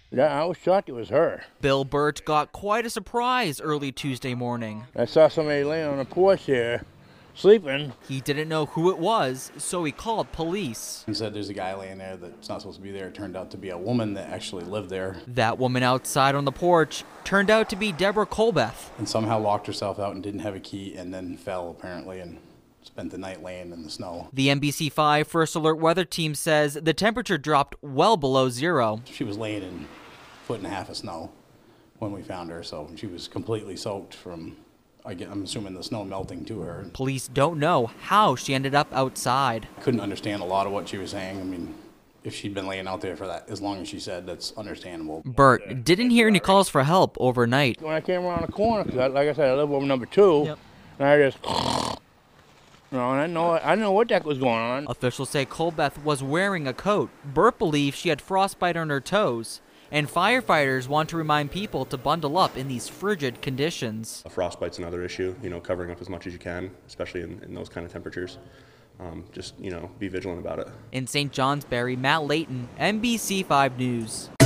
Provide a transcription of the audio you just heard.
Yeah, I was shocked it was her. Bill Burt got quite a surprise early Tuesday morning. I saw somebody laying on the porch here, sleeping. He didn't know who it was, so he called police. He said there's a guy laying there that's not supposed to be there. It turned out to be a woman that actually lived there. That woman outside on the porch turned out to be Deborah Colbeth. And somehow locked herself out and didn't have a key and then fell apparently and spent the night laying in the snow. The NBC5 First Alert Weather Team says the temperature dropped well below zero. She was laying in 1.5 feet of snow when we found her, so she was completely soaked from, I'm assuming, the snow melting to her. Police don't know how she ended up outside. Couldn't understand a lot of what she was saying. I mean, if she'd been laying out there for that as long as she said, that's understandable. Burt didn't hear any calls for help overnight. When I came around the corner, because like I said, I live over number 2, and I just, and I know what the heck was going on. Officials say Colbeth was wearing a coat. Burt believed she had frostbite on her toes. And firefighters want to remind people to bundle up in these frigid conditions. Frostbite's another issue, covering up as much as you can, especially in those kind of temperatures. Just, be vigilant about it. In St. Johnsbury, Matt Layton, NBC5 News.